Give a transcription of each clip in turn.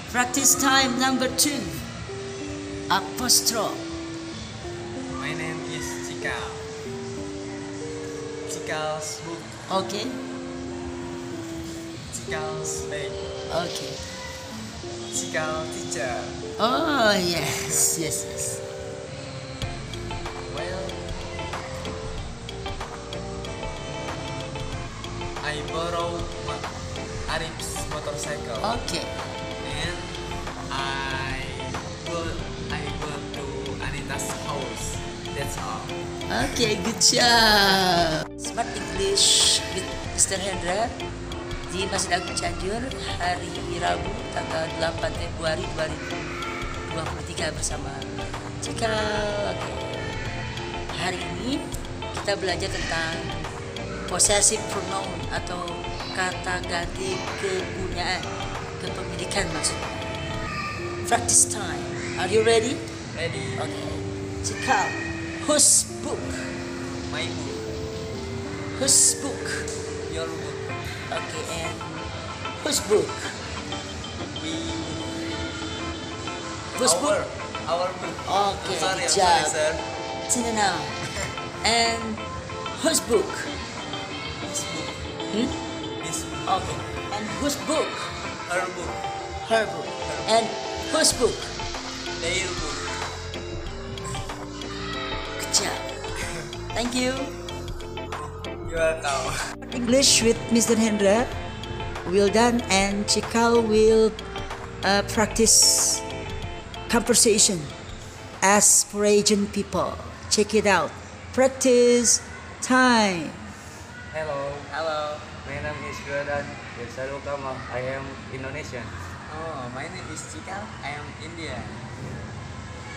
Practice time number 2. Apostrophe. My name is Cikal. Cikal's book. Okay. Cikal's bag. Okay. Cikal teacher. Oh yes, yes, yes. Well, I borrow Arif's motorcycle. Okay. And I go to Anita's house. That's all. Okay, good job. Smart English with Mr. Hendra di Masjid Agung Cianjur hari Rabu tanggal 8 Februari 2023 bersama Cikal. Oke. Hari ini kita belajar tentang possessive pronoun atau kata ganti kepunyaan, kepemilikan maksudnya. Practice time. Are you ready? Ready? Okay. Cikal, whose book? My book. Whose book? Your book. Okay, and whose book? We. Whose book? Our book. Okay, I'm good sorry, job. sir. Sit down. And whose book? This book. Hmm? This book. Okay. And whose book? Her book. Her book. And whose book? Their book. Good job. Thank you. You are welcome. English with Mr. Hendra. Well done, and Cikal will practice conversation as Asian people. Check it out. Practice time. Hello. Hello. My name is Jordan. I am Indonesian. Oh, my name is Cikal. I am Indian.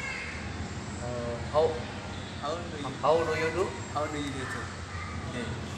How do you do? How do you do too? Okay.